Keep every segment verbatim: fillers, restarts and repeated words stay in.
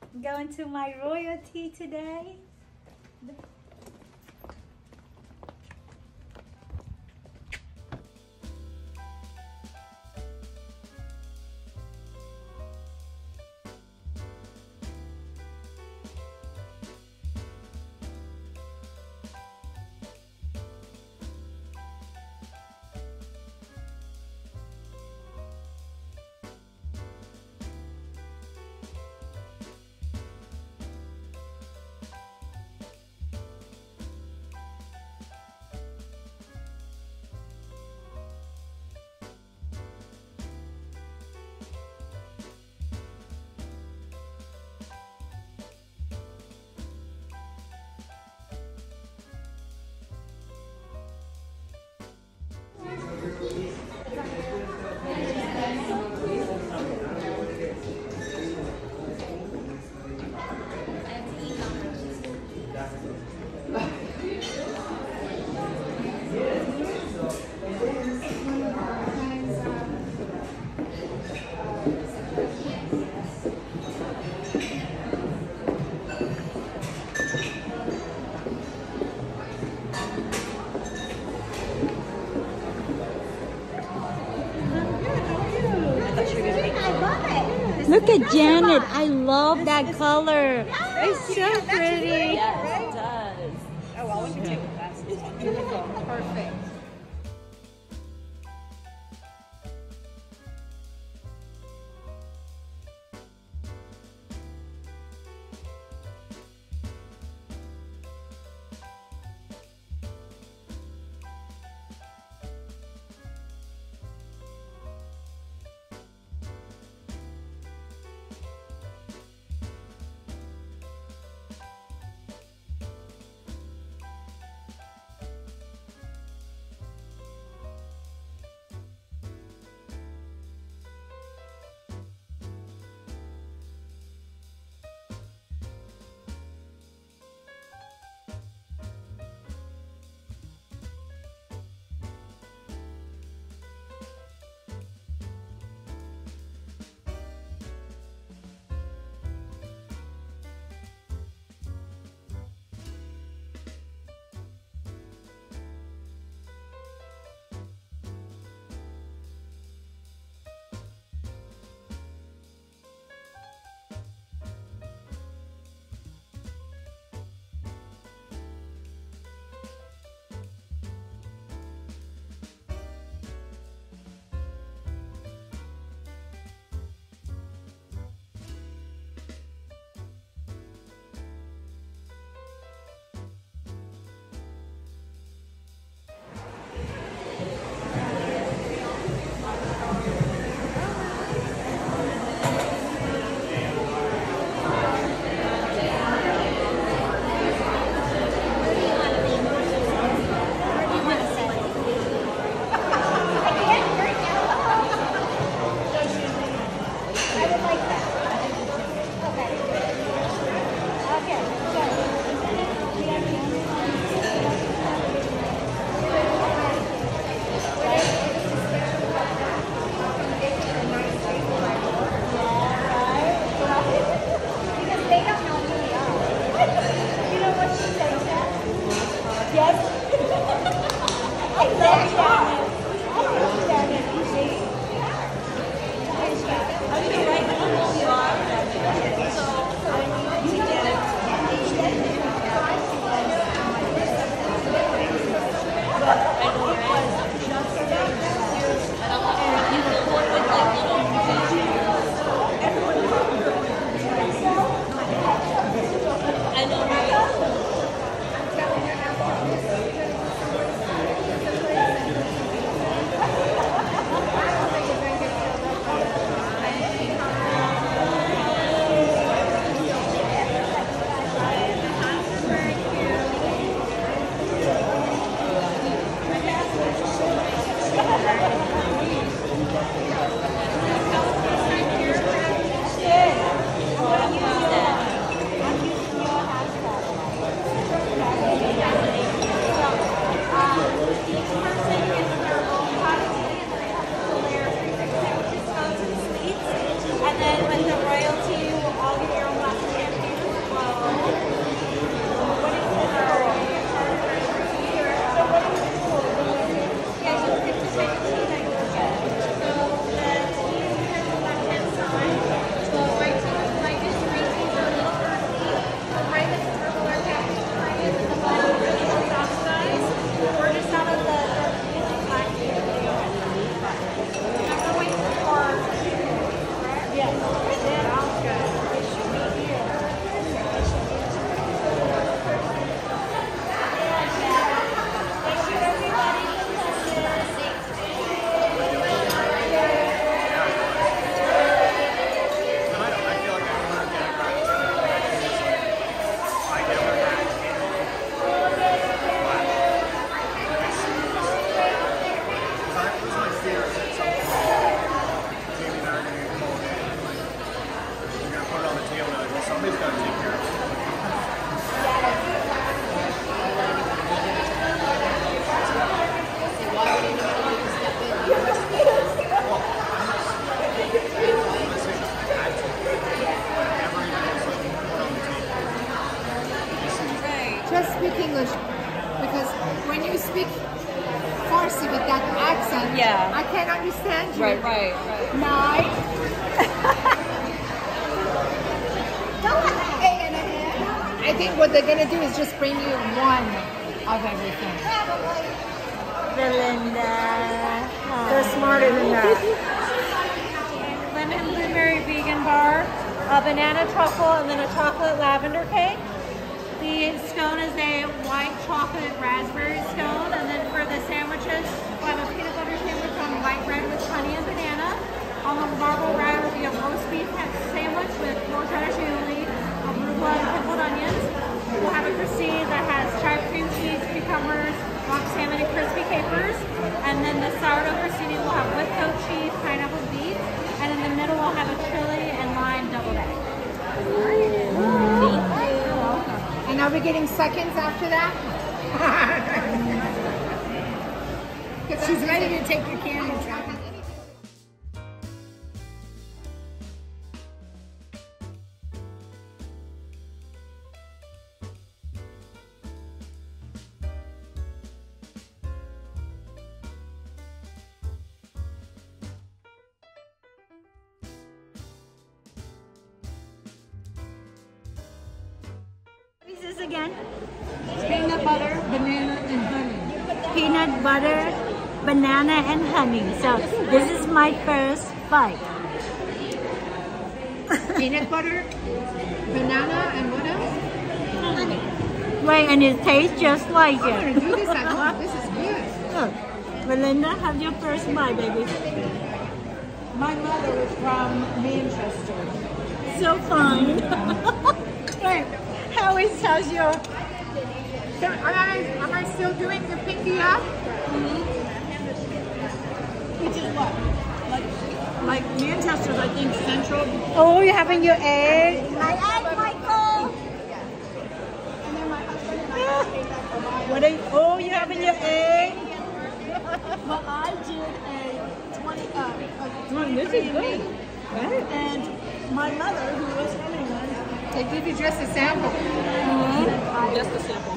Going to my royalty today. Look at Janet. I love that color. It's so pretty. Yes, it does. Oh, well, let me take the glasses. Beautiful. Perfect. Somebody's got to take care of it. Just speak English, because when you speak Farsi with that accent, Yeah. I can't understand you. Right, right, right. Nine. I think what they're gonna do is just bring you one of everything. Belinda. They're smarter than that. Lemon blueberry vegan bar, a banana truffle, and then a chocolate lavender cake. The scone is a white chocolate raspberry scone, and then for the sandwiches, we'll have a peanut butter sandwich on white bread with honey and banana. On the marble rye will be a roast beef sandwich with horseradish aioli, arugula, and pickled onions. We'll have a crostini that has chive cream cheese, cucumbers, rock salmon, and crispy capers. And then the sourdough crostini will have whipped goat cheese, pineapple beets, and in the middle we'll have a chili and lime double egg. And are we getting seconds after that? She's ready to take your camera. What is this again? Peanut butter, banana, and honey. Peanut butter, banana, and honey. So this is my first bite. Peanut butter, banana, and what else? Honey. Right, and it tastes just like I'm gonna it. do this at home. This is good. Look, Belinda, have your first bite, baby. My mother was from Manchester. So fun. Hey, how is how's your? So, am I am I still doing the pinky up? Mm-hmm. Which is what? Like, like Manchester's, I think, central. Oh, you're having your egg. My egg, Michael. And then my husband and I ate that for my What are you, oh, you're having your egg. Well, I did a twenty. Uh, a This is good. And my mother, who was from England, They give you just a sample. mm-hmm. just a sample.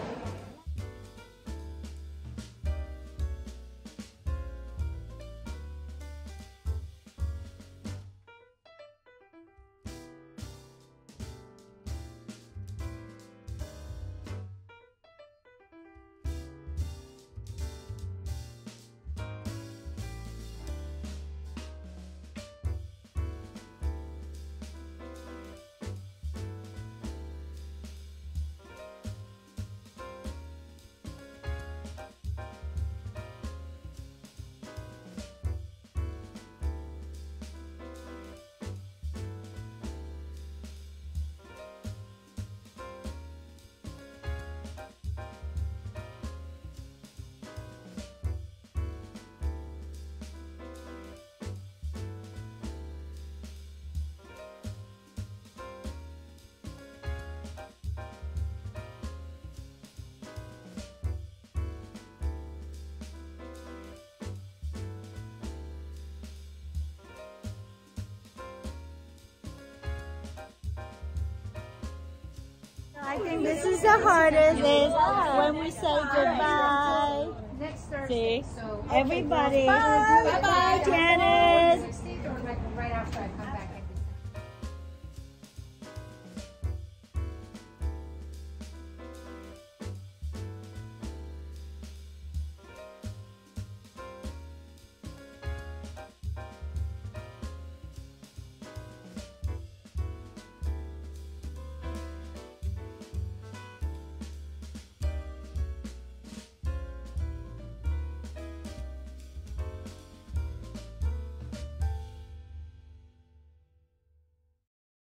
I think this is the hardest is when we say goodbye. Next Thursday. See? So Everybody. Bye. Bye-bye.